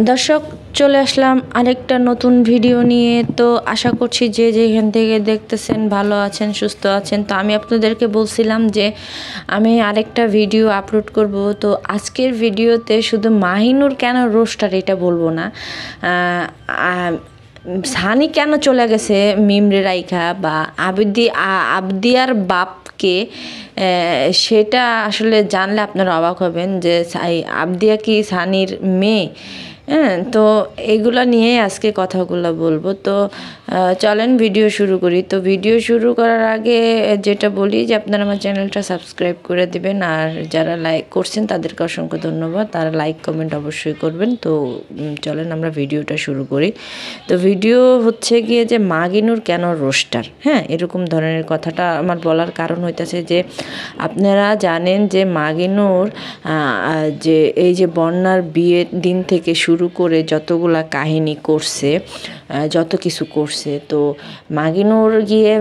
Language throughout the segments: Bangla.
দর্শক চলে আসলাম আরেকটা নতুন ভিডিও নিয়ে। তো আশা করছি যে যেখান থেকে দেখতেছেন ভালো আছেন, সুস্থ আছেন। তো আমি আপনাদেরকে বলছিলাম যে আমি আরেকটা ভিডিও আপলোড করব। তো আজকের ভিডিওতে শুধু মাহিনুর কেন রোস্টার এটা বলবো না, সানি কেন চলে গেছে মিমরে রাইখা, বা আবদিয়ার বাপকে, সেটা আসলে জানলে আপনারা অবাক হবেন যে আবদিয়া কি সানির মেয়ে। হ্যাঁ, তো এগুলো নিয়ে আজকে কথাগুলো বলবো। তো চলেন ভিডিও শুরু করি। তো ভিডিও শুরু করার আগে যেটা বলি যে আপনারা আমার চ্যানেলটা সাবস্ক্রাইব করে দিবেন, আর যারা লাইক করছেন তাদেরকে অসংখ্য ধন্যবাদ। তারা লাইক কমেন্ট অবশ্যই করবেন। তো চলেন আমরা ভিডিওটা শুরু করি। তো ভিডিও হচ্ছে গিয়ে যে মাগিনুর কেন রোস্টার, হ্যাঁ এরকম ধরনের কথাটা আমার বলার কারণ হইতেছে যে আপনারা জানেন যে মাগিনুর যে এই যে বন্যার বিয়ের দিন থেকে শুরু করে যতগুলা কাহিনী করছে, যত কিছু করছে, তো মাগিনুর গিয়ে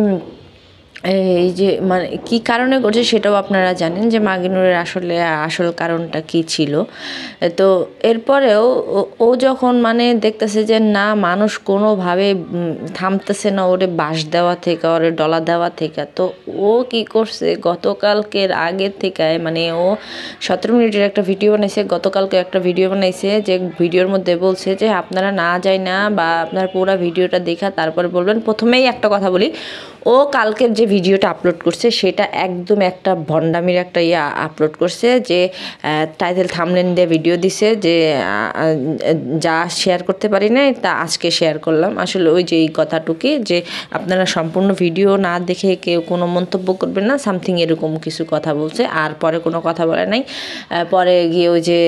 এই যে মানে কী কারণে করছে সেটাও আপনারা জানেন যে মাগিনুরের আসল কারণটা কী ছিল। তো এরপরেও ও যখন মানে দেখতেছে যে না মানুষ কোনোভাবে থামতেছে না ওরে বাঁশ দেওয়া থেকে, ওরে ডলা দেওয়া থেকে, তো ও কি করছে গতকালকের আগের থেকে, মানে ও 17 মিনিটের একটা ভিডিও বানাইছে, গতকালকে একটা ভিডিও বানাইছে, যে ভিডিওর মধ্যে বলছে যে আপনারা না যাই না বা আপনার পুরো ভিডিওটা দেখা তারপর বলবেন। প্রথমেই একটা কথা বলি, ও কালকের যে ভিডিওটা আপলোড করছে সেটা একদম একটা ভণ্ডামির একটা আপলোড করছে, যে টাইটেল থাম্বনেল দিয়ে ভিডিও দিছে যে যা শেয়ার করতে পারি না তা আজকে শেয়ার করলাম। আসলে ওই যে এই কথাটুকি যে আপনারা সম্পূর্ণ ভিডিও না দেখে কেউ কোনো মন্তব্য করবেন না, সামথিং এরকম কিছু কথা বলছে। আর পরে কোনো কথা বলে নাই। পরে গিয়ে ওই যে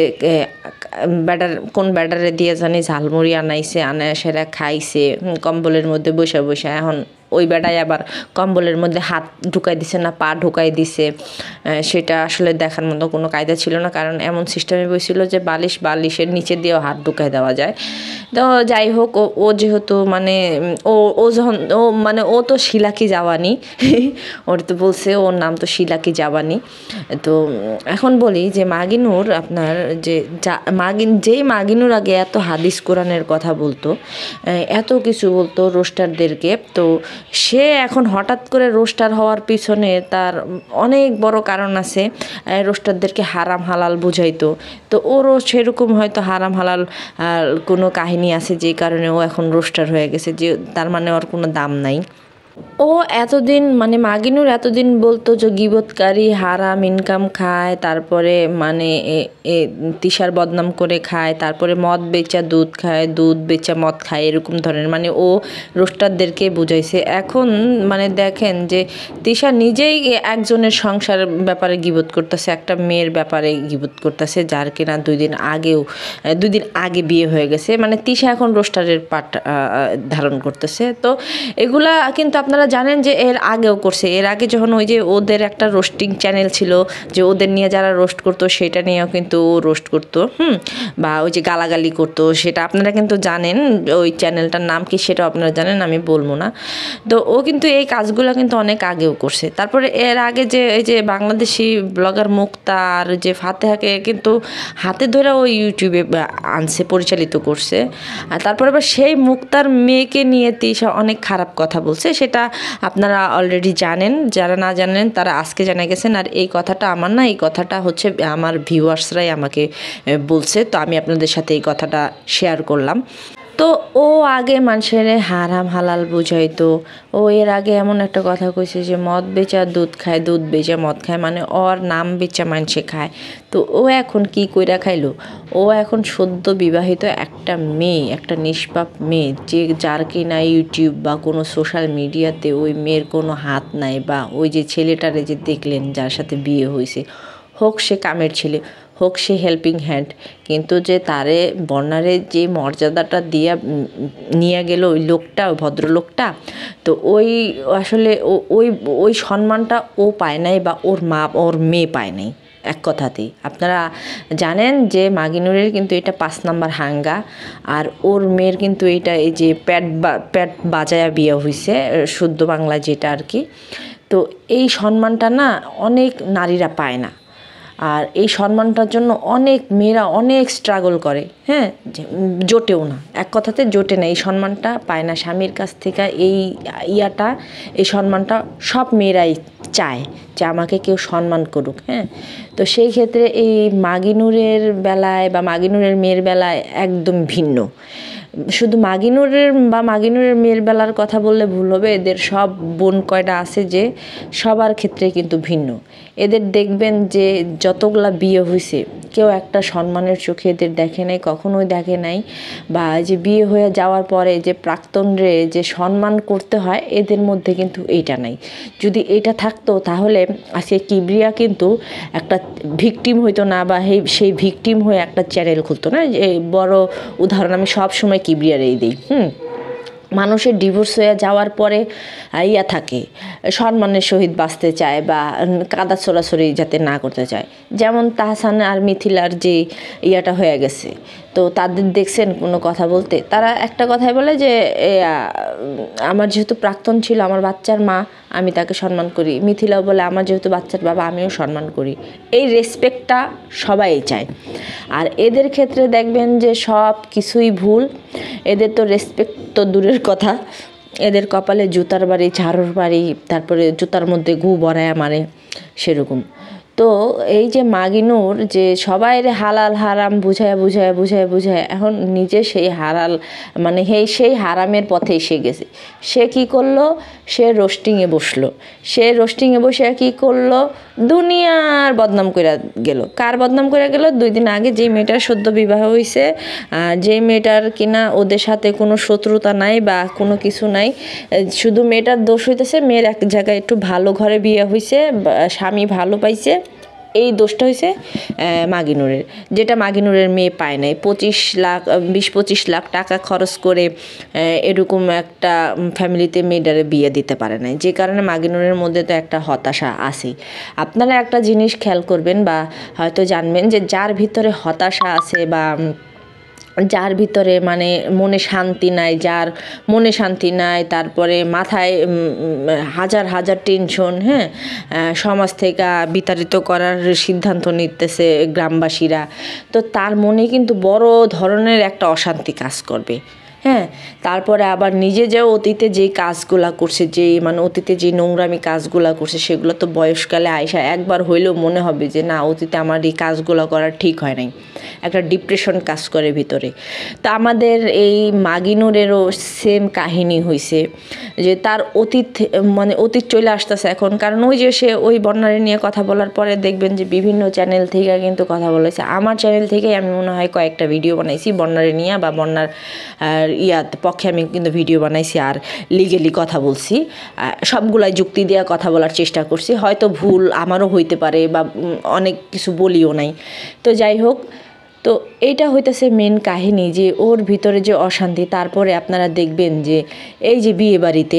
কোন ব্যাটারে দিয়ে জানি ঝালমুড়ি আনাইছে, সেরা খাইছে কম্বলের মধ্যে বসে বসে। এখন ওই বেটায় আবার কম্বলের মধ্যে হাত ঢুকাই দিছে না পা ঢুকাই দিছে, সেটা আসলে দেখার মতো কোনো কায়দা ছিল না, কারণ এমন সিস্টেমে বসছিল যে বালিশের নিচে দিয়েও হাত ঢুকাই দেওয়া যায়। তো যাই হোক, ও যেহেতু মানে ও যখন ও তো শিলাকি জাওয়ানি ওর তো বলছে ওর নাম তো শিলাকি জাওয়ানি। তো এখন বলি যে মাগিনুর আপনার যে যেই মাগিনুর আগে এত হাদিস কোরআনের কথা বলতো, এত কিছু বলতো রোস্টারদেরকে, তো সে এখন হঠাৎ করে রোস্টার হওয়ার পিছনে তার অনেক বড় কারণ আছে। রোস্টারদেরকে হারাম হালাল বুঝাইতো, তো ওরও সেরকম হয়তো হারাম হালাল কোনো কাহিনী আছে যে কারণে ও এখন রোস্টার হয়ে গেছে, যে তার মানে ওর কোনো দাম নাই। ও এতদিন মানে মাগিনুর এতদিন বলতো যে গীবতকারী, হারাম ইনকাম খায়, তারপরে মানে তিশার বদনাম করে খায়, তারপরে মদ বেচা দুধ খায়, দুধ বেচা মদ খায়, এরকম ধরনের মানে ও রোস্টারদেরকে বুঝাইছে। এখন মানে দেখেন যে তিশা নিজেই একজনের সংসার ব্যাপারে গীবত করতেছে, একটা মেয়ের ব্যাপারে গীবত করতেছে, যার কিনা 2 দিন আগে বিয়ে হয়ে গেছে। মানে তিশা এখন রোস্টারের পাট ধারণ করতেছে। তো এগুলা কিন্তু আপনারা জানেন যে এর আগেও করছে। এর আগে যখন ওই যে ওদের একটা রোস্টিং চ্যানেল ছিল, যে ওদের নিয়ে যারা রোস্ট করতো সেটা নিয়েও কিন্তু ও রোস্ট করতো, বা ওই যে গালাগালি করতো, সেটা আপনারা কিন্তু জানেন। ওই চ্যানেলটার নাম কি সেটাও আপনারা জানেন, আমি বলবো না। তো ও কিন্তু এই কাজগুলো কিন্তু অনেক আগেও করছে। তারপরে এর আগে যে এই যে বাংলাদেশি ব্লগার মুক্তা আর যে ফাতেহাকে কিন্তু হাতে ধরে ওই ইউটিউবে আনছে, পরিচালিত করছে। আর তারপরে আবার সেই মুক্তার মেয়েকে নিয়ে তিশা অনেক খারাপ কথা বলছে, সেটা আপনারা অলরেডি জানেন। যারা না জানেন তারা আজকে জেনে গেছেন। আর এই কথাটা আমার না, এই কথাটা হচ্ছে আমার ভিউয়ার্সরাই আমাকে বলছে, তো আমি আপনাদের সাথে এই কথাটা শেয়ার করলাম। তো ও আগে মানুষের হারাম হালাল বুঝাইতো। ও এর আগে এমন একটা কথা কইছে যে মদ বেচা দুধ খায়, দুধ বেচা মদ খায়, মানে ওর নাম বেচা মানুষে খায়। তো ও এখন কি কইরা খাইলো? ও এখন সদ্য বিবাহিত একটা মেয়ে, একটা নিষ্পাপ মেয়ে, যার কিনা ইউটিউব বা কোনো সোশ্যাল মিডিয়াতে ওই মেয়ের কোনো হাত নাই, বা ওই যে ছেলেটারে যে দেখলেন যার সাথে বিয়ে হয়েছে, হোক সে কামের ছেলে, হোক সে হেল্পিং হ্যান্ড, কিন্তু যে তারে বর্ণারে যে মর্যাদাটা নিয়ে গেল ওই লোকটা, ওই ভদ্রলোকটা, তো ওই আসলে ওই ওই সম্মানটা ও পায় নাই, বা ওর মেয়ে পায় নাই। এক কথাতেই আপনারা জানেন যে মাগিনুরের কিন্তু এটা 5 নাম্বার হাঙ্গা, আর ওর মেয়ের কিন্তু এটা এই যে প্যাট বাজায়া বিয়ে হয়েছে, শুদ্ধ বাংলা যেটা আর কি। তো এই সম্মানটা না অনেক নারীরা পায় না। আর এই সম্মানটার জন্য অনেক মেয়েরা অনেক স্ট্রাগল করে, হ্যাঁ, জোটেও না, এক কথাতে জোটে না, এই সম্মানটা পায় না স্বামীর কাছ থেকে। এই সম্মানটা সব মেয়েরাই চায় যে আমাকে কেউ সম্মান করুক, হ্যাঁ। তো সেই ক্ষেত্রে এই মাগিনুরের বেলায় বা মাগিনুরের মেয়ের বেলায় একদম ভিন্ন। শুধু মাগিনুরের মেয়ের বেলার কথা বললে ভুল হবে, এদের সব বোন কয়টা আছে যে সবার ক্ষেত্রে কিন্তু ভিন্ন। এদের দেখবেন যে যতগুলা বিয়ে হয়েছে কেউ একটা সম্মানের চোখে এদের দেখে নাই, কখনোই দেখে নাই, বা যে বিয়ে হয়ে যাওয়ার পরে যে প্রাক্তনরে যে সম্মান করতে হয় এদের মধ্যে কিন্তু এইটা নাই। যদি এটা থাকতো তাহলে আজকে কিবরিয়া কিন্তু একটা ভিকটিম হইতো না, বা সেই ভিকটিম হয়ে একটা চ্যানেল খুলতো না। এই বড় উদাহরণ আমি সব সময় কিবরিয়ারেই দিই। মানুষের ডিভোর্স হয়ে যাওয়ার পরে থাকে সম্মানের সহিত বাঁচতে চায় বা কাদা ছোড়াছড়ি যাতে না করতে চায়। যেমন তাহসান আর মিথিলার যে হয়ে গেছে, তো তাদের দেখছেন কোনো কথা বলতে? তারা একটা কথাই বলে যে আমার যেহেতু প্রাক্তন ছিল, আমার বাচ্চার মা, আমি তাকে সম্মান করি। মিথিলাও বলে আমার যেহেতু বাচ্চার বাবা, আমিও সম্মান করি। এই রেসপেক্টটা সবাই চায়। আর এদের ক্ষেত্রে দেখবেন যে সব কিছুই ভুল। এদের তো রেসপেক্ট তো দূরের কথা, এদের কপালে জুতার বাড়ি, ঝাড়ুর বাড়ি, তারপরে জুতার মধ্যে গু বড়ায়া মারে সেরকম। তো এই যে মাগিনুর যে সবাই হালাল হারাম বুঝায় এখন নিজে সেই সেই হারামের পথে এসে গেছে। সে কি করলো? সে রোস্টিংয়ে বসলো। সে রোস্টিংয়ে বসে কি করলো? দুনিয়ার বদনাম করে গেল। কার বদনাম করে গেল? 2 দিন আগে যেই মেয়েটার সদ্য বিবাহ হয়েছে, যেই মেয়েটার কিনা ওদের সাথে কোনো শত্রুতা নাই বা কোনো কিছু নাই, শুধু মেয়েটার দোষ হইতেছে মেয়ের এক জায়গায় একটু ভালো ঘরে বিয়ে হয়েছে, স্বামী ভালো পাইছে, এই দোষটা হয়েছে মাগিনুরের, যেটা মাগিনুরের মেয়ে পায় নাই। 20-25 লাখ টাকা খরচ করে এরকম একটা ফ্যামিলিতে মেয়েটারে বিয়ে দিতে পারে নাই, যে কারণে মাগিনুরের মধ্যে তো একটা হতাশা আছেই। আপনারা একটা জিনিস খেয়াল করবেন বা হয়তো জানবেন যে যার ভিতরে হতাশা আছে বা যার ভিতরে মনে শান্তি নাই, তারপরে মাথায় হাজার হাজার টেনশন, হ্যাঁ, সমাজ থেকে বিতাড়িত করার সিদ্ধান্ত নিতেছে গ্রামবাসীরা, তো তার মনে কিন্তু বড় ধরনের একটা অশান্তি কাজ করবে, হ্যাঁ। তারপরে আবার নিজে যে অতীতে যে কাজগুলা করছে, অতীতে যে নোংরামি কাজগুলা করছে, সেগুলো তো বয়সকালে আইসা একবার হইলেও মনে হবে যে না, অতীতে আমার এই কাজগুলো করা ঠিক হয় নাই, একটা ডিপ্রেশন কাজ করে ভিতরে। তো আমাদের এই মাগিনুরেরও সেম কাহিনী হয়েছে, যে তার অতীত চলে আসতেছে এখন। কারণ ওই যে সে ওই বন্যারে নিয়ে কথা বলার পরে দেখবেন যে বিভিন্ন চ্যানেল থেকে কিন্তু কথা বলেছে। আমার চ্যানেল থেকেই আমি মনে হয় কয়েকটা ভিডিও বানাইছি বন্যারে নিয়ে, বা বন্যার পক্ষে আমি কিন্তু ভিডিও বানাইছি আর লিগেলি কথা বলছি, সবগুলাই যুক্তি দেওয়া কথা বলার চেষ্টা করছি। হয়তো ভুল আমারও হইতে পারে বা অনেক কিছু বলিও নাই, তো যাই হোক। তো এইটা হইতেছে মেন কাহিনী, যে ওর ভিতরে যে অশান্তি। তারপরে আপনারা দেখবেন যে এই যে বিয়ে বাড়িতে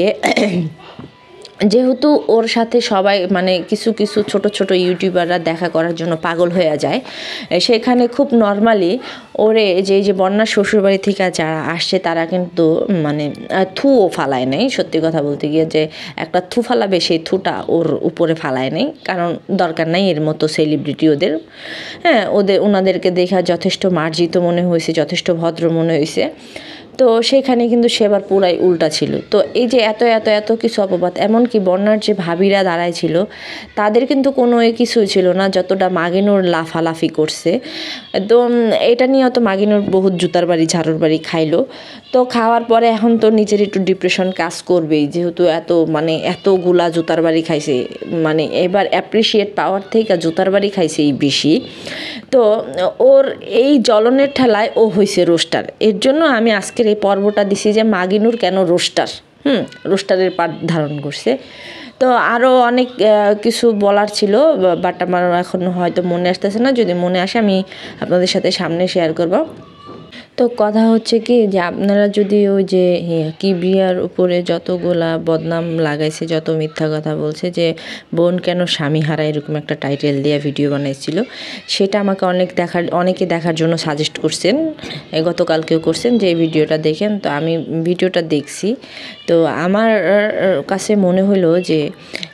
যেহেতু ওর সাথে সবাই কিছু কিছু ছোট ইউটিউবাররা দেখা করার জন্য পাগল হয়ে যায়, সেখানে খুব নর্মালি ওরে যে বন্যার শ্বশুরবাড়ি থেকে যারা আসছে তারা কিন্তু থুও ফালায় নেই। সত্যি কথা বলতে গিয়ে যে একটা থু ফালাবে, সেই থুটা ওর উপরে ফালায় নেই, কারণ দরকার নাই এর মতো সেলিব্রিটি ওদের, হ্যাঁ। ওনাদেরকে দেখা যথেষ্ট মার্জিত মনে হয়েছে, যথেষ্ট ভদ্র মনে হয়েছে। তো সেখানে কিন্তু সেবার পুরাই উল্টা ছিল। তো এই যে এত এত এত কিছু অপবাদ, এমনকি বন্যার যে ভাবিরা দাঁড়ায় ছিল তাদের কিন্তু কোনো কিছু ছিল না, যতটা মাগিনুর লাফালাফি করছে। তো এটা নিয়েও তো মাগিনুর বহুত জুতার বাড়ি, ঝাড়ুর বাড়ি খাইলো। তো খাওয়ার পরে এখন তো নিজের একটু ডিপ্রেশন কাজ করবেই, যেহেতু এতগুলা জুতার বাড়ি খাইছে, এবার অ্যাপ্রিসিয়েট পাওয়ার থেকে জুতার বাড়ি খাইছে এই বেশি। তো ওর এই জ্বলনের ঠেলায় ও হয়েছে রোস্টার। এর জন্য আমি আজকের এই পর্বটা দিছি যে মাগিনুর কেন রোস্টার, রোস্টারের পাঠ ধারণ করছে। তো আরও অনেক কিছু বলার ছিল, বাট আমার এখন হয়তো মনে আসতেছে না। যদি মনে আসে আমি আপনাদের সাথে সামনে শেয়ার করব। তো কথা হচ্ছে কি, যে আপনারা যদি ওই যে কিবরিয়ার উপরে যতগুলা বদনাম লাগাইছে, যত মিথ্যা কথা বলছে, যে বোন কেন স্বামী হারায়, এরকম একটা টাইটেল দিয়ে ভিডিও বানাইছিল, সেটা আমাকে অনেকে দেখার জন্য সাজেস্ট করছেন, গতকালকেও করছেন যে এই ভিডিওটা দেখেন। তো আমি ভিডিওটা দেখছি, তো আমার কাছে মনে হলো যে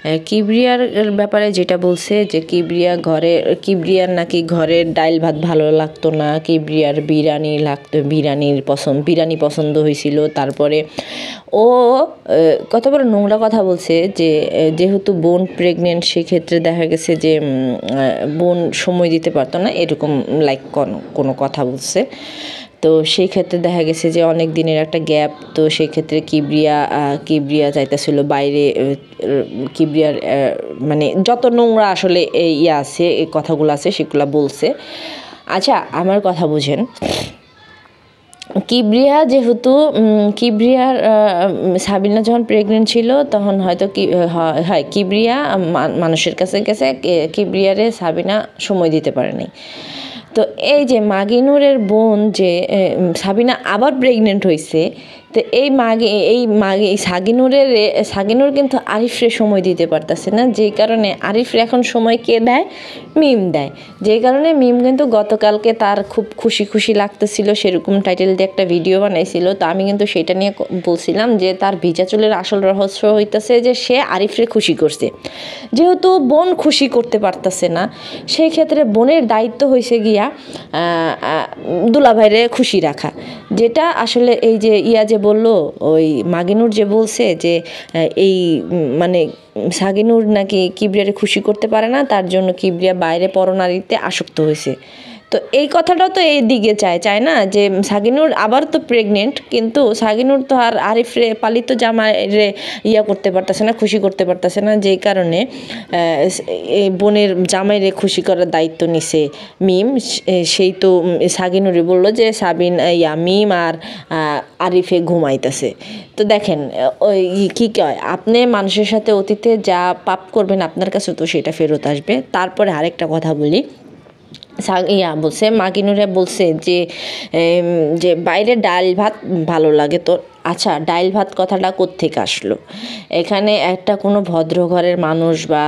কিবরিয়ার ব্যাপারে যেটা বলছে যে কিবরিয়ার নাকি ঘরের ডাইল ভাত ভালো লাগতো না, কিবরিয়ার বিরিয়ানি পছন্দ হয়েছিল। তারপরে ও কত বড় নোংরা কথা বলছে যে যেহেতু বোন প্রেগনেন্ট, সেক্ষেত্রে দেখা গেছে যে বোন সময় দিতে পারতো না, এরকম লাইক কোনো কথা বলছে। তো সেই ক্ষেত্রে দেখা গেছে যে অনেক দিনের একটা গ্যাপ, তো সেই ক্ষেত্রে কিবরিয়া যাইতেছিল বাইরে। কিবরিয়ার মানে যত নোংরা আসলে আছে, এই কথাগুলো আছে সেগুলো বলছে। আচ্ছা, আমার কথা বুঝেন, কিবরিয়ার সাবিনা যখন প্রেগনেন্ট ছিল তখন হয়তো কিবরিয়া মানুষের কাছে গেছে, কিবরিয়ারে সাবিনা সময় দিতে পারে নাই। তো এই যে মাগিনুরের বোন যে সাবিনা আবার প্রেগনেন্ট হয়েছে, তো সাগিনুর কিন্তু আরিফরে সময় দিতে পারতেছে না, যেই কারণে আরিফরে এখন সময় কে দেয়? মিম দেয়। যেই কারণে মিম কিন্তু গতকালকে তার খুব খুশি লাগতেছিল, সেরকম টাইটেল দিয়ে একটা ভিডিও বানাইছিল। তো আমি কিন্তু সেটা নিয়ে বলছিলাম যে তার ভিজা চুলের আসল রহস্য হইতেছে যে সে আরিফরে খুশি করছে। যেহেতু বোন খুশি করতে পারতেছে না, সেই ক্ষেত্রে বোনের দায়িত্ব হয়েছে গিয়া দুলাভাইরে খুশি রাখা। যেটা আসলে এই যে যে বললো, ওই মাগিনুর যে বলছে যে এই মানে সাগিনুর নাকি কিবরিয়ারে খুশি করতে পারে না, তার জন্য কিবরিয়া বাইরে পরনারীতে আসক্ত হয়েছে। তো এই কথাটাও তো এই দিকে চায় না যে সাগিনুর আবার তো প্রেগনেন্ট, কিন্তু সাগিনুর তো আর আরিফরে পালিত জামাইরে করতে পারতেছে না, খুশি করতে পারতেছে না, যেই কারণে এই বোনের জামাইরে খুশি করার দায়িত্ব নিছে মিম। সেই তো সাগিনুরে বললো যে মিম আর আরিফে ঘুমাইতেছে। তো দেখেন, ওই কী কয়, আপনি মানুষের সাথে অতীতে যা পাপ করবেন আপনার কাছে তো সেটা ফেরত আসবে। তারপরে আরেকটা কথা বলি, বলছে মাগিনুরে বলছে যে বাইরে ডাল ভাত ভালো লাগে তোর। আচ্ছা, ডাইল ভাত কথাটা কোত্থেকে আসলো? এখানে একটা কোনো ভদ্র ঘরের মানুষ বা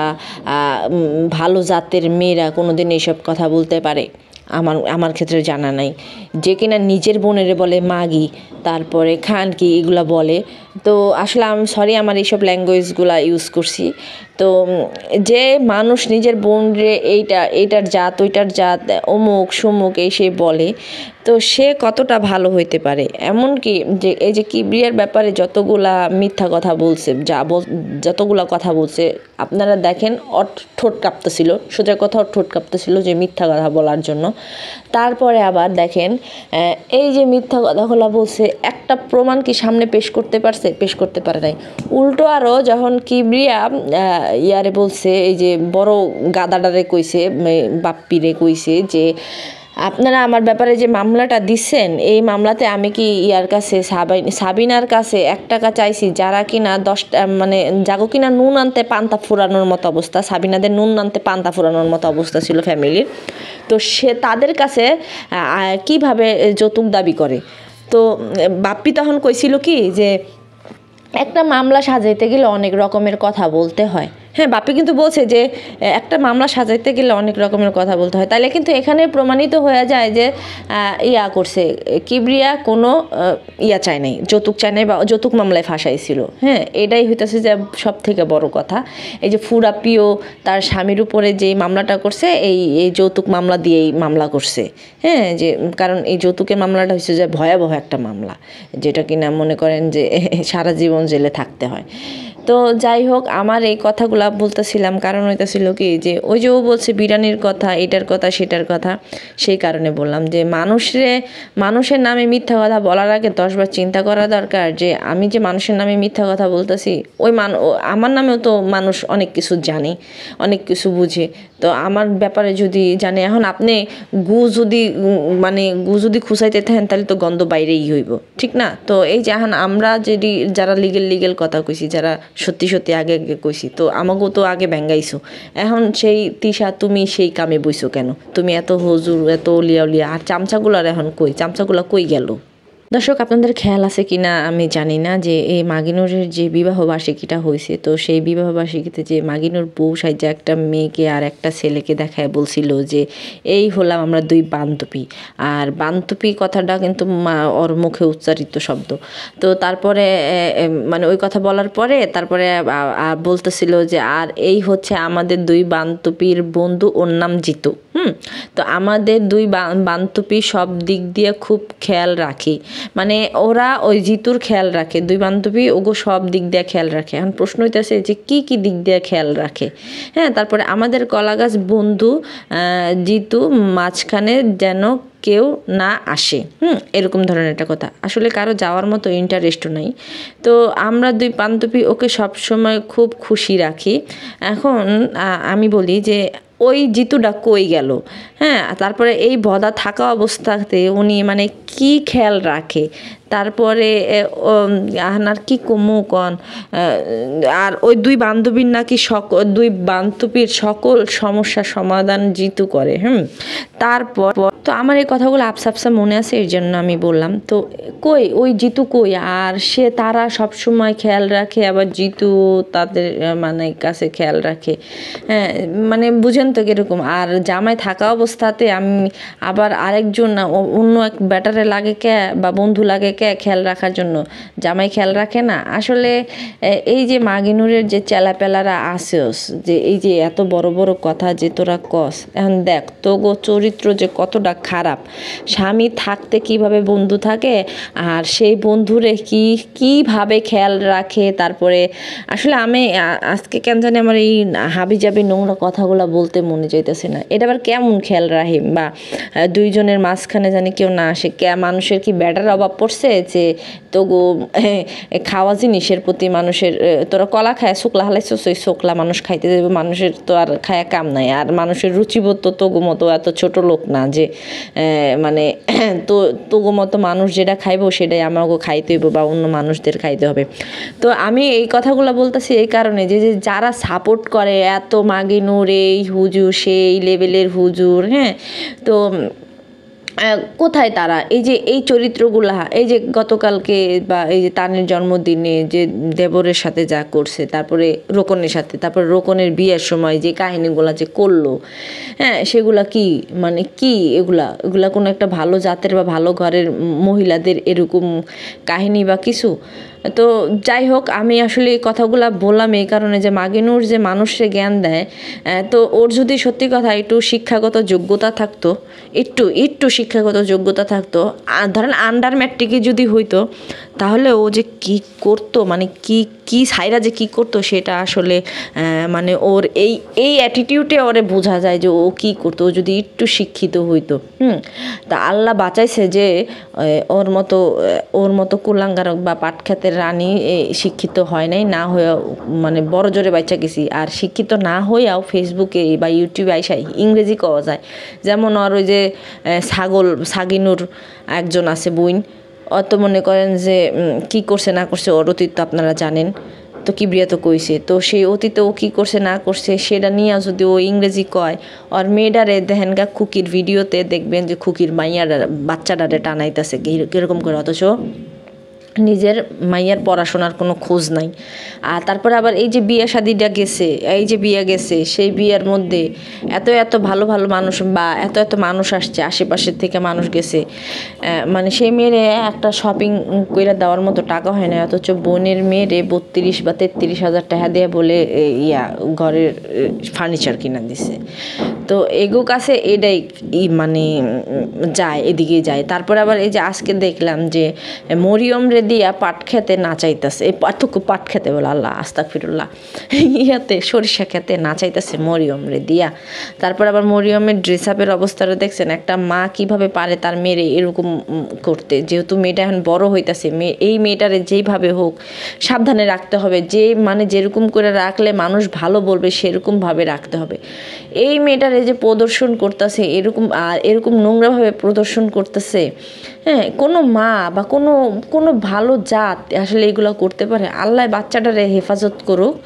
ভালো জাতের মেয়েরা কোনোদিন এইসব কথা বলতে পারে? আমার ক্ষেত্রে জানা নাই। যে কিনা নিজের বোনেরে বলে মাগি, তারপরে খানকি, এগুলা বলে। তো আসলে সরি আমার এইসব ল্যাঙ্গুয়েজগুলা ইউজ করছি। তো যে মানুষ নিজের বোনরে এইটার জাত, ওইটার জাত, অমুক সমুক এই সে বলে, তো সে কতটা ভালো হইতে পারে? এমনকি যে এই যে কিবরিয়ার ব্যাপারে যতগুলা মিথ্যা কথা বলছে, যতগুলা কথা বলছে, আপনারা দেখেন ওর ঠোঁট কাঁপতেছিল, সোজা কথা ওর ঠোঁট কাঁপতেছিল যে মিথ্যা কথা বলার জন্য। তারপরে আবার দেখেন এই যে মিথ্যা কথাগুলো বলছে, একটা প্রমাণ কি সামনে পেশ করতে পারছে? পেশ করতে পারে নাই। উল্টো আরও যখন কিবরিয়া বলছে, এই যে বড় গাদাডারে কইছে, বাপ্পিরে কইছে যে আপনারা আমার ব্যাপারে যে মামলাটা দিচ্ছেন, এই মামলাতে আমি কি সাবিনার কাছে 1 টাকা চাইছি, যারা কিনা 10টা যাগো কিনা নুন আনতে পান্তা ফুরানোর মতো অবস্থা, সাবিনাদের নুন আনতে পান্তা ফুরানোর মতো অবস্থা ছিল ফ্যামিলির। তো সে তাদের কাছে কিভাবে যৌতুক দাবি করে? তো বাপ্পি তখন কইছিল কি যে একটা মামলা সাজাইতে গেলে অনেক রকমের কথা বলতে হয়। হ্যাঁ, বাপ্পি কিন্তু বলছে যে একটা মামলা সাজাইতে গেলে অনেক রকমের কথা বলতে হয়। তাইলে কিন্তু এখানে প্রমাণিত হয়ে যায় যে করছে কিবরিয়া কোনো চায় নাই, যৌতুক চায় নাই, বা যৌতুক মামলায় ফাঁসাইছিল। হ্যাঁ, এটাই হইতেছে যে সব থেকে বড় কথা। এই যে ফুরাপিও তার স্বামীর উপরে যে মামলাটা করছে, এই যৌতুক মামলা দিয়েই মামলা করছে। হ্যাঁ, যে কারণ এই যৌতুকের মামলাটা হচ্ছে যে ভয়াবহ একটা মামলা, যেটা কিনা মনে করেন যে সারা জীবন জেলে থাকতে হয়। তো যাই হোক, আমার এই কথাগুলা বলতেছিলাম কারণ হইতেছিল কি যে ওই যে ও বলছে বিরিয়ানির কথা, এটার কথা, সেটার কথা, সেই কারণে বললাম যে মানুষের নামে মিথ্যা কথা বলার আগে 10 বার চিন্তা করা দরকার যে আমি যে মানুষের নামে মিথ্যা কথা বলতেছি, আমার নামেও তো মানুষ অনেক কিছু জানে, অনেক কিছু বুঝে। তো আমার ব্যাপারে যদি জানে, এখন আপনি গু যদি খুঁচাইতে থাকেন তাহলে তো গন্ধ বাইরেই হইব, ঠিক না? তো এই যে এখন আমরা যারা লিগেল কথা কইছি, যারা সত্যি আগে কইছি, তো আমাকেও তো আগে ভেঙ্গাইছো। এখন সেই তিশা তুমি সেই কামে বইছো কেন? তুমি এত হুজুর, এত লিয়া আর চামচাগুলার এখন কই? চামচাগুলা কই গেল? দর্শক, আপনাদের খেয়াল আছে কিনা আমি জানি না যে এই মাগিনুরের যে বিবাহ বার্ষিকীটা হয়েছে, তো সেই বিবাহ বার্ষিকীতে যে মাগিনুর বউ সাইজা একটা মেয়েকে আর একটা ছেলেকে দেখায় বলছিল যে এই হলাম আমরা দুই বান্ধবী। আর বান্ধবী কথাটা কিন্তু ওর মুখে উচ্চারিত শব্দ। তো তারপরে মানে ওই কথা বলার পরে তারপরে বলতেছিল যে আর এই হচ্ছে আমাদের দুই বান্ধবীর বন্ধু, ওর নাম জিতু। তো আমাদের দুই বান্ধবী সব দিক দিয়ে খুব খেয়াল রাখি, মানে ওরা ওই জিতুর খেয়াল রাখে, দুই বান্ধবী ওগো সব দিক দিয়ে খেয়াল রাখে। এখন প্রশ্ন হইতেছে যে কি কি দিক দিয়ে খেয়াল রাখে। হ্যাঁ, তারপরে আমাদের কলাগাছ বন্ধু জিতু মাঝখানে যেন কেউ না আসে, এরকম ধরনের একটা কথা। আসলে কারো যাওয়ার মতো ইন্টারেস্টও নাই। তো আমরা দুই বান্ধবী ওকে সবসময় খুব খুশি রাখি। এখন আমি বলি যে ওই জিতুটা কই গেল? হ্যাঁ, তারপরে এই ভদা থাকা অবস্থাতে উনি মানে কি খেয়াল রাখে? তারপরে আর কি কমু কন, আর ওই দুই বান্ধবীর নাকি দুই বান্ধবীর সকল সমস্যার সমাধান জিতু করে। তারপর তো আমার এই কথাগুলো আপসা মনে আছে, এর জন্য আমি বললাম। তো কই ওই জিতু কই? আর তারা সবসময় খেয়াল রাখে, আবার জিতু তাদের মানে কাছে খেয়াল রাখে। হ্যাঁ, মানে বুঝেন তো কীরকম। আর জামাই থাকা অবস্থাতে আমি আবার আরেকজন অন্য এক ব্যাটারে লাগে কে বা বন্ধু লাগে কে খেয়াল রাখার জন্য, জামাই খেয়াল রাখে না। আসলে এই যে মাগিনুরের যে চেলাপেলারা আসেস, যে এই যে এত বড় বড় কথা যে তোরা কস, এখন দেখ তোগো চরিত্র যে কতটা খারাপ। স্বামী থাকতে কিভাবে বন্ধু থাকে, আর সেই বন্ধুরে কিভাবে খেয়াল রাখে। তারপরে আসলে আমি আজকে কেন জানি আমার এই হাবিজাবি নোংরা কথাগুলো বলতে মনে চাইতেছে না। এটা আবার কেমন খেয়াল রাহিম, বা দুইজনের মাঝখানে জানি কেউ না আসে। মানুষের কি ব্যাটার অভাব পড়ছে যে তগো খাওয়া জিনিসের প্রতি মানুষের, তোরা কলা খায় শুকলা হালাইছো, সেই শুকলা মানুষ খাইতে দেবে, মানুষের তো আর খায়া কাম নাই। আর মানুষের রুচিবোধ তো তগো মতো এত ছোট লোক না যে মানে তো তগো মতো মানুষ যেটা খাইবো সেটাই আমাকে খাইতে হইব বা অন্য মানুষদের খাইতে হবে। তো আমি এই কথাগুলো বলতেছি এই কারণে যে যারা সাপোর্ট করে এত মাগিনুর, এই হুজুর সেই লেভেলের হুজুর, হ্যাঁ, তো কোথায় তারা? এই যে এই চরিত্রগুলা, এই যে গতকালকে বা এই যে তানের জন্মদিনে যে দেবরের সাথে যা করছে, তারপরে রোকনের সাথে, তারপরে রোকনের বিয়ের সময় যে কাহিনীগুলা যে করলো, হ্যাঁ, সেগুলা কি মানে কি এগুলা কোনো একটা ভালো জাতের বা ভালো ঘরের মহিলাদের এরকম কাহিনী বা কিছু? তো যাই হোক, আমি আসলে এই কথাগুলো বললাম এই কারণে যে মাগিনুর যে মানুষকে জ্ঞান দেয়, তো ওর যদি সত্যি কথা একটু শিক্ষাগত যোগ্যতা থাকতো, একটু শিক্ষাগত যোগ্যতা থাকতো, ধরেন আন্ডার ম্যাট্রিকে যদি হইতো, তাহলে ও যে কি করতো, মানে কি সাইরা যে কি করতো সেটা আসলে মানে ওর এই অ্যাটিটিউডে ওরে বোঝা যায় যে ও কি করতো, ও যদি একটু শিক্ষিত হইতো। তা আল্লাহ বাঁচাইছে যে ওর মতো কুলাঙ্গারক বা পাটখ্যাতের রানী শিক্ষিত হয় নাই, না হয়েও মানে বড় জোরে বাচ্চা গেছি। আর শিক্ষিত না হইয়াও ফেসবুকে বা ইউটিউবে আইসাই ইংরেজি কওয়া যায়। যেমন ওর ওই যে সাগিনুর একজন আছে বইন, অত মনে করেন যে কি করছে না করছে ওর অতীত তো আপনারা জানেন, তো কিবরিয়া তো কইছে, তো সেই অতীতে ও কী করছে না করছে সেটা নিয়ে যদি ও ইংরেজি কয়, আর মেয়েডারে দেখেনগা খুকির ভিডিওতে দেখবেন যে খুকির বাচ্চাডারে টানাইতেছে কীরকম করে, অথচ নিজের মাইয়ার পড়াশোনার কোনো খোঁজ নাই। আর তারপরে আবার এই যে বিয়ে শাদিটা গেছে, এই যে বিয়ে গেছে, সেই বিয়ের মধ্যে এত ভালো মানুষ বা এত মানুষ আসছে, আশেপাশের থেকে মানুষ গেছে, মানে সেই মেয়েরে একটা শপিং করে দেওয়ার মতো টাকা হয় না, অথচ বোনের মেয়েরে 32 বা 33 হাজার টাকা দিয়ে বলে ঘরের ফার্নিচার কিনা দিছে। তো এগো কাছে এটাই মানে যায়, এদিকে যায়। তারপরে আবার এই যে আজকে দেখলাম যে মরিয়ম রে দিয়া পাট খেতে নাচাইতেছে, এই পাট খেতে বলে আল্লাহ আস্তাগফিরুল্লাহ, সরিষা খেতে নাচাইতেছে মরিয়ম রে দিয়া। তারপর আবার মরিয়মের ড্রেস আপের অবস্থাটা দেখছেন, একটা মা কিভাবে পারে তার মেয়েরে এরকম করতে, যেহেতু মেয়েটা এখন বড় হইতাছে, এই মেয়েটারে যেইভাবে হোক সাবধানে রাখতে হবে, মানে যেরকম করে রাখলে মানুষ ভালো বলবে সেরকমভাবে রাখতে হবে। এই মেয়েটারে যে প্রদর্শন করতেছে এরকম নোংরাভাবে প্রদর্শন করতেছে, হ্যাঁ, কোনো মা বা কোনো ভালো জাত আসলে এগুলো করতে পারে? আল্লাহ বাচ্চাটারে হেফাজত করুক।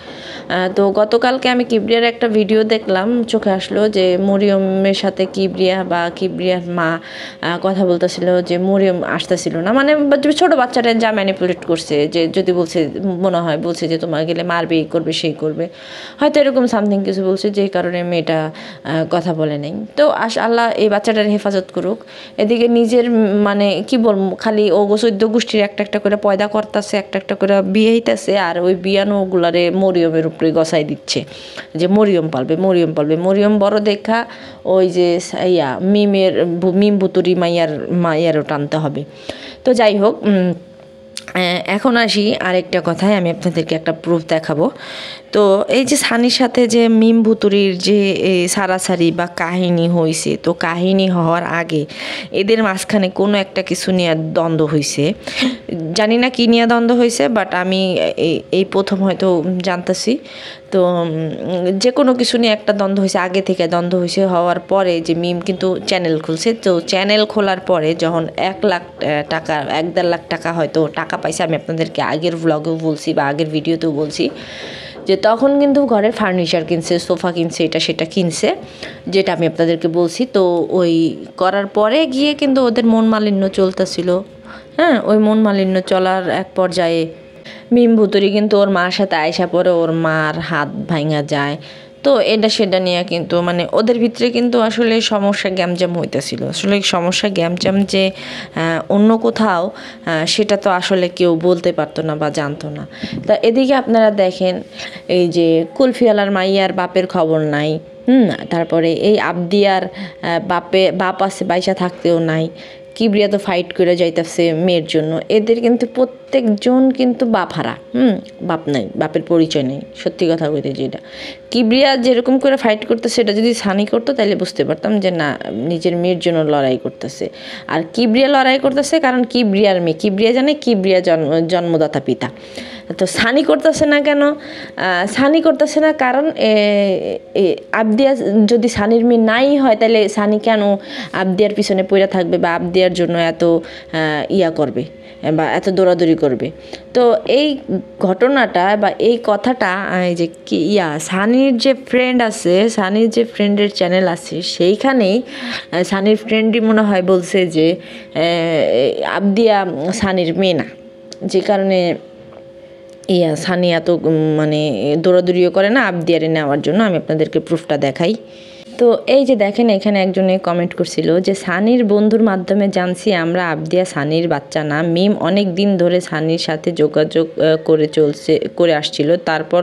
তো গতকালকে আমি কিবরিয়ার একটা ভিডিও দেখলাম, চোখে আসলো যে মরিয়মের সাথে কিবরিয়া বা কিবরিয়ার মা কথা বলতেছিল যে মরিয়ম আসতেছিল না, মানে ছোটো বাচ্চাটা যা ম্যানিপুলেট করছে, যে যদি বলছে মনে হয় বলছে যে তোমার গেলে মারবে, এই করবে সেই করবে, হয়তো এরকম সামথিং কিছু বলছে যেই কারণে মেয়েটা কথা বলে নেই। তো আল্লাহ এই বাচ্চাটার হেফাজত করুক। এদিকে নিজের মানে কি বলবো, খালি ও 14 গোষ্ঠীর একটা একটা করে পয়দা করতেছে, একটা একটা করে বিয়ে হইতেছে, আর ওই বিয়ানোগুলারে মরিয়মের উপরে গসাই দিচ্ছে যে মরিয়ম পালবে, মরিয়ম পালবে। মরিয়ম বড় দেখা ওই যে মিম ভুতুরি মাইয়ারও টানতে হবে। তো যাই হোক, এখন আসি আরেকটা কথায়, আমি আপনাদেরকে একটা প্রুফ দেখাবো। তো এই যে সানির সাথে যে মিম ভুতুরির যে সারাসারি বা কাহিনী হয়েছে, তো কাহিনী হওয়ার আগে এদের মাঝখানে কোনো একটা কিছু নিয়ে দ্বন্দ্ব হয়েছে, জানি না কী নিয়ে দ্বন্দ্ব হয়েছে, বাট আমি এই প্রথম হয়তো জানতেছি। তো যে কোনো কিছু নিয়ে একটা দ্বন্দ্ব হয়েছে, আগে থেকে দ্বন্দ্ব হয়েছে, হওয়ার পরে যে মিম কিন্তু চ্যানেল খুলছে। তো চ্যানেল খোলার পরে যখন 1 লাখ টাকা 1.5 লাখ টাকা হয়তো টাকা পাইছে, আমি আপনাদেরকে আগের ব্লগেও বলছি বা আগের ভিডিওতেও বলছি যে তখন কিন্তু ঘরের ফার্নিচার কিনছে, সোফা কিনছে, এটা সেটা কিনছে, যেটা আমি আপনাদেরকে বলছি। তো ওই করার পরে গিয়ে কিন্তু ওদের মন মালিন্য চলতেছিল। হ্যাঁ, ওই মন মালিন্য চলার এক পর্যায়ে মিম ভুতুরি কিন্তু ওর মার সাথে আয়সা পরে ওর মার হাত ভাঙা যায়। তো এটা সেটা নিয়ে কিন্তু মানে ওদের ভিতরে কিন্তু আসলে সমস্যা গ্যামজাম হইতেছিল। আসলে সমস্যা গ্যামজাম যে অন্য কোথাও, সেটা তো আসলে কেউ বলতে পারতো না বা জানতো না। তা এদিকে আপনারা দেখেন, এই যে কুলফিওয়ালার মাইয়ার বাপের খবর নাই, তারপরে এই আবদিয়ার বাপ আছে, বাইসা থাকতেও নাই, কিবরিয়া তো ফাইট করে যাইতেছে মেয়ের জন্য। এদের কিন্তু প্রত্যেকজন কিন্তু বাপ হারা, বাপ নাই, বাপের পরিচয় নেই। সত্যি কথা বলতে, যেটা কিবরিয়া যেরকম করে ফাইট করতেছে, সেটা যদি সানি করতো তাহলে বুঝতে পারতাম যে না, নিজের মেয়ের জন্য লড়াই করতেছে। আর কিবরিয়া লড়াই করতেছে কারণ কিবরিয়ার মেয়ে, কিবরিয়া জানে কিবরিয়া জন্মদাতা পিতা। তো সানি করতেছে না কেন? সানি করতেছে না কারণ আবদিয়া যদি সানির মেয়ে নাই হয়, তাহলে সানি কেন আবদিয়ার পিছনে পড়ে থাকবে বা আবদিয়ার জন্য এত ইয়া করবে বা এত দৌড়াদৌড়ি করবে? তো এই ঘটনাটা বা এই কথাটা, এই যে কি সানির যে ফ্রেন্ড আছে, সানির যে ফ্রেন্ডের চ্যানেল আছে, সেইখানেই সানির ফ্রেন্ডই মনে হয় বলছে যে আবদিয়া সানির মেয়ে না, যে কারণে সানি এত মানে দৌড়াদৌড়িও করে না আবদিয়ারে নেওয়ার জন্য। আমি আপনাদেরকে প্রুফটা দেখাই। তো এই যে দেখেন, এখানে একজনে কমেন্ট করছিল যে সানির বন্ধুর মাধ্যমে জানছি আমরা আবদিয়া সানির বাচ্চা না। মিম অনেক দিন ধরে সানির সাথে যোগাযোগ করে আসছিল, তারপর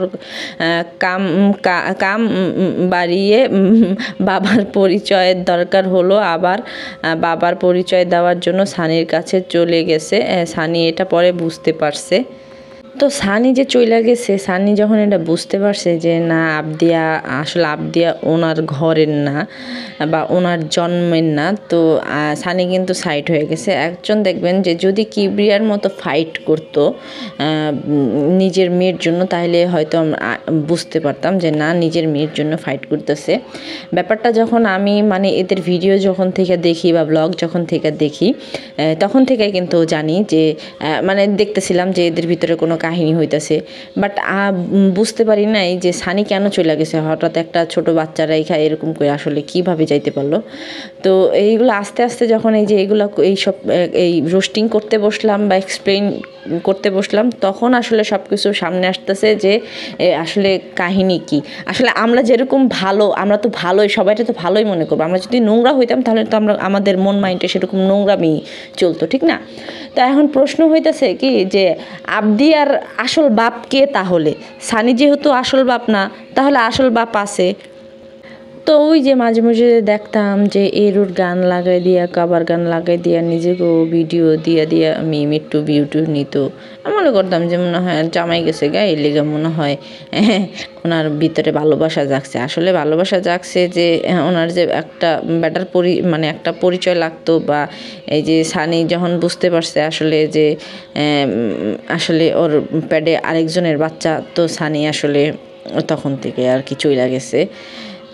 কাম বাড়িয়ে বাবার পরিচয়ের দরকার হলো, আবার বাবার পরিচয় দেওয়ার জন্য সানির কাছে চলে গেছে। সানি এটা পরে বুঝতে পারছে। তো সানি যে চইলা গেছে, সানি যখন এটা বুঝতে পারছে যে না, আবদিয়া ওনার ঘরের না বা ওনার জন্মের না, তো সানি কিন্তু সাইড হয়ে গেছে। একজন দেখবেন যে যদি কিবরিয়ার মতো ফাইট করতো নিজের মেয়ের জন্য, তাহলে হয়তো বুঝতে পারতাম যে না, নিজের মেয়ের জন্য ফাইট করতেছে। ব্যাপারটা যখন আমি মানে এদের ভিডিও যখন থেকে দেখি বা ব্লগ যখন থেকে দেখি, তখন থেকে কিন্তু জানি যে মানে দেখতেছিলাম যে এদের ভিতরে কোনো কাহিনী হইতেছে, বাট বুঝতে পারি নাই যে সানি কেন চলে গেছে হঠাৎ। একটা ছোট বাচ্চারা এরকম করে আসলে কিভাবে যাইতে পারলো? তো এইগুলো আস্তে আস্তে যখন এই রোস্টিং করতে বসলাম বা এক্সপ্লেইন করতে বসলাম, তখন আসলে সব কিছু সামনে আসতেছে যে আসলে কাহিনী কি। আসলে আমরা যেরকম ভালো, আমরা তো ভালোই, সবাইটা তো ভালোই মনে করবো। আমরা যদি নোংরা হইতাম তাহলে তো আমাদের মন মাইন্ডে সেরকম নোংরামি চলতো, ঠিক না? তো এখন প্রশ্ন হইতেছে কি যে আবদিয়ার আসল বাপ কে? তাহলে সানি যেহেতু আসল বাপ না, তাহলে আসল বাপ আছে। তো ওই যে মাঝে মাঝে দেখতাম যে এরুর গান লাগাই দিয়া, কাবার গান লাগাই দিয়া, নিজেকেও ভিডিও দিয়া মিম একটু ভিউটিউ নিত। আমি মনে করতাম যে মনে হয় জামাই গেছে গা, এর লেগে মনে হয় ওনার ভিতরে ভালোবাসা জাগছে। আসলে ভালোবাসা জাগছে যে ওনার যে একটা বেটার মানে একটা পরিচয় লাগতো, বা এই যে সানি যখন বুঝতে পারছে আসলে যে আসলে ওর প্যাডে আরেকজনের বাচ্চা, তো সানি আসলে তখন থেকে আর কি চইলা গেছে।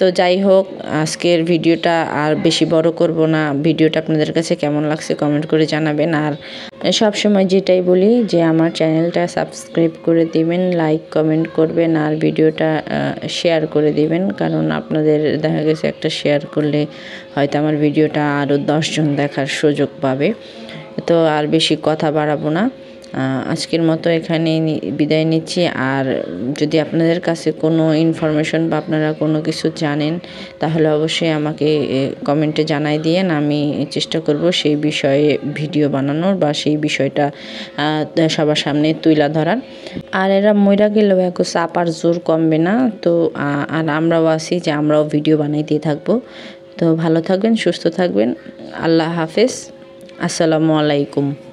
তো যাই হোক, আজকের ভিডিওটা আর বেশি বড় করব না। ভিডিওটা আপনাদের কাছে কেমন লাগছে কমেন্ট করে জানাবেন। আর সব সময় যেটাই বলি যে আমার চ্যানেলটা সাবস্ক্রাইব করে দিবেন, লাইক কমেন্ট করবেন আর ভিডিওটা শেয়ার করে দিবেন, কারণ আপনাদের দেখা গেছে একটা শেয়ার করলে হয়তো আমার ভিডিওটা আরও 10 জন দেখার সুযোগ পাবে। তো আর বেশি কথা বাড়াবো না, আজকের মতো এখানেই বিদায় নিচ্ছি। আর যদি আপনাদের কাছে কোনো ইনফরমেশন বা আপনারা কোনো কিছু জানেন তাহলে অবশ্যই আমাকে কমেন্টে জানাই দিয়েন। আমি চেষ্টা করব সেই বিষয়ে ভিডিও বানানোর বা সেই বিষয়টা সবার সামনে তুলে ধরার। আর এরা মইরা গেলেও এক চাপার জোর কমবে না। তো আর আমরাও আছি যে আমরাও ভিডিও বানাইতে থাকবো। তো ভালো থাকবেন, সুস্থ থাকবেন। আল্লাহ হাফেজ, আসসালামু আলাইকুম।